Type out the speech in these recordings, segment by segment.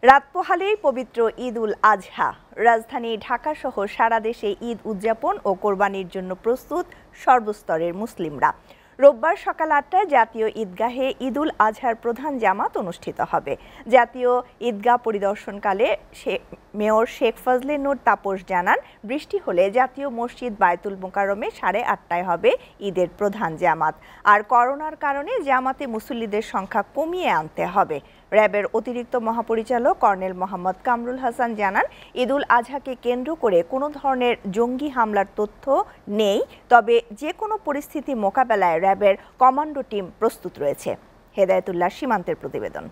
রাত পোহালেই পবিত্র ঈদ উল আজহা। রাজধানী ঢাকা সহ সারা দেশে ঈদ উদযাপন ও কোরবানির জন্য প্রস্তুত সর্বস্তরের মুসলিমরা। রোববার সকাল ৮টায় জাতীয় ঈদগাহে ঈদ উল আজহার প্রধান জামাত অনুষ্ঠিত হবে। জাতীয় ঈদগাহ পরিদর্শনকালে মেয়র শেখ ফজলে নূর তাপস জানান, বৃষ্টি হলে জাতীয় মসজিদ বায়তুল মোকাররমে 8:30টায় হবে ঈদের প্রধান জামাত। আর করোনার কারণে জামাতে মুসল্লিদের সংখ্যা কমিয়ে আনতে হবে। র্যাবের অতিরিক্ত মহাপরিচালক কর্নেল মোহাম্মদ কামরুল হাসান জানান, ঈদ উল আজহাকে কেন্দ্র করে কোনো ধরনের জঙ্গি হামলার তথ্য নেই, তবে যে কোনো পরিস্থিতি মোকাবেলায় র্যাবের কমান্ডো টিম প্রস্তুত রয়েছে। হেদায়েতুল্লাহ সীমান্তের প্রতিবেদন।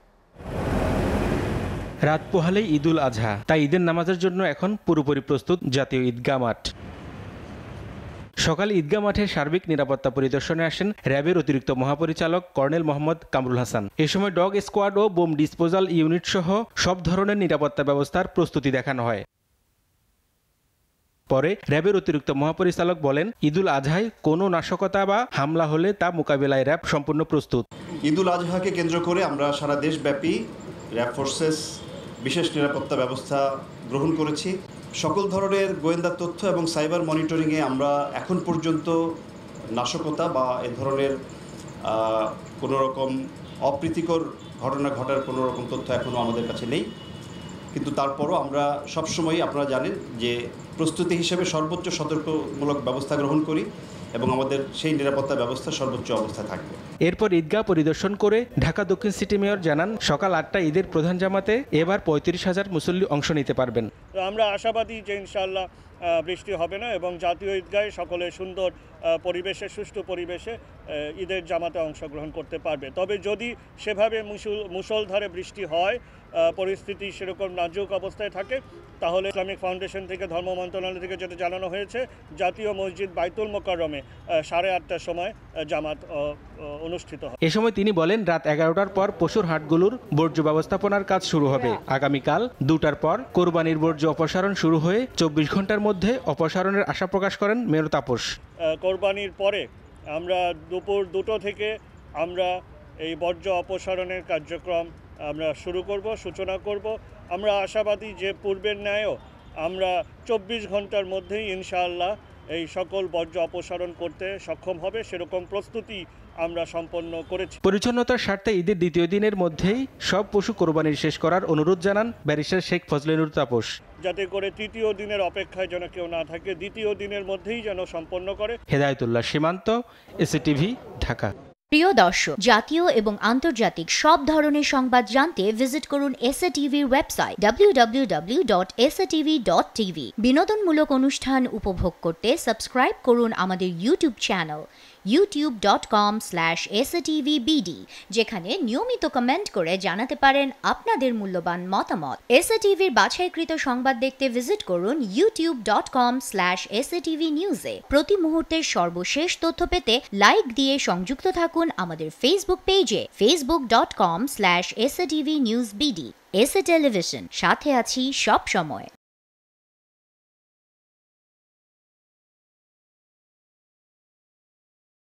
রাত পোহালেই ঈদ উল আজহা, তাই ঈদের নামাজের জন্য এখন পুরোপুরি প্রস্তুত জাতীয় ঈদগাহ মাঠ। সকালে ঈদগাহ মাঠে সার্বিক নিরাপত্তা পরিদর্শনে আসেন র্যাবের অতিরিক্ত মহাপরিচালক কর্নেল মোহাম্মদ কামরুল হাসান। এ সময় ডগ স্কোয়াড ও বোম ডিসপোজাল ইউনিট সহ সব ধরনের নিরাপত্তা ব্যবস্থার প্রস্তুতি দেখানো হয়। পরে র্যাবের অতিরিক্ত মহাপরিচালক বলেন, ঈদ উল আজহায় কোনো নাশকতা বা হামলা হলে তা মোকাবেলায় র্যাব সম্পূর্ণ প্রস্তুত। ঈদ উল আজহাকে কেন্দ্র করে আমরা সারা দেশব্যাপী র্যাব ফোর্সেস বিশেষ নিরাপত্তা ব্যবস্থা গ্রহণ করেছি। সকল ধরনের গোয়েন্দা তথ্য এবং সাইবার মনিটরিংয়ে আমরা এখন পর্যন্ত নাশকতা বা এ ধরনের কোনো রকম অপ্রীতিকর ঘটনা ঘটার কোনো রকম তথ্য এখনও আমাদের কাছে নেই। কিন্তু তারপরও আমরা সবসময়ই, আপনারা জানেন যে প্রস্তুতি হিসেবে সর্বোচ্চ সতর্কমূলক ব্যবস্থা গ্রহণ করি এবং আমাদের সেই নিরাপত্তা ব্যবস্থা সর্বোচ্চ অবস্থায় থাকবে। এরপর ঈদগাহ পরিদর্শন করে ঢাকা দক্ষিণ সিটি মেয়র জানান, সকাল 8টায় ঈদের প্রধান জামাতে এবার 35,000 মুসল্লি অংশ নিতে পারবেন। আমরা আশাবাদী যে ইনশাআল্লাহ বৃষ্টি হবে না এবং জাতীয় ঈদগাহে সকলে সুন্দর পরিবেশে, সুষ্ঠু পরিবেশে ঈদের জামাতে অংশগ্রহণ করতে পারবে। তবে যদি সেভাবে মুষলধারে বৃষ্টি হয়, পরিস্থিতি সেরকম নাজুক অবস্থায় থাকে, তাহলে ইসলামিক ফাউন্ডেশন থেকে, ধর্ম মন্ত্রণালয় থেকে যেটা জানানো হয়েছে, জাতীয় মসজিদ বায়তুল মোকাররমে 8:30টার সময় জামাত অনুষ্ঠিত হবে। এ সময় তিনি বলেন, রাত 11টার পর পশুর হাটগুলোর বর্জ্য ব্যবস্থাপনার কাজ শুরু হবে। আগামীকাল 2টার পর কোরবানির বর্জ্য অপসারণ শুরু হয়ে 24 ঘন্টার মধ্যে অপসারণের আশা প্রকাশ করেন মেয়র তাপস। কোরবানির পরে আমরা দুপুর 2টো থেকে আমরা এই বর্জ্য অপসারণের কার্যক্রম আমরা শুরু করব, সূচনা করব। আমরা আশাবাদী যে পূর্বের ন্যায়ও আমরা 24 ঘন্টার মধ্যেই ইনশাআল্লাহ এই সকল বর্জ্য অপসারণ করতে সক্ষম হবে, সেরকম প্রস্তুতি আমরা সম্পন্ন করেছি। পরিচ্ছন্নতার স্বার্থে ঈদের দ্বিতীয় দিনের মধ্যেই সব পশু কোরবানির শেষ করার অনুরোধ জানান ব্যারিস্টার শেখ ফজলে নূর তাপস। যাতে করে তৃতীয় দিনের অপেক্ষায় যেন কেউ না থাকে, দ্বিতীয় দিনের মধ্যেই যেন সম্পন্ন করে। হেদায়েতুল্লাহ সীমান্ত, SATV, ঢাকা। প্রিয় দর্শক, জাতীয় এবং আন্তর্জাতিক সব ধরনের সংবাদ জানতে ভিজিট করুন SATVর ওয়েবসাইট www.satv.tv। বিনোদনমূলক অনুষ্ঠান উপভোগ করতে সাবস্ক্রাইব করুন আমাদের ইউটিউব চ্যানেল youtube.com/satvbd, যেখানে নিয়মিত কমেন্ট করে জানাতে পারেন আপনাদের মূল্যবান মতামত। SATVর বাছাইকৃত সংবাদ দেখতে ভিজিট করুন youtube.com/satvnews-এ। প্রতি মুহূর্তের সর্বশেষ তথ্য পেতে লাইক দিয়ে সংযুক্ত থাকুন আমাদের ফেসবুক পেজে facebook.com/satvnewsbd। SA টেলিভিশন, সাথে আছি সব সময়।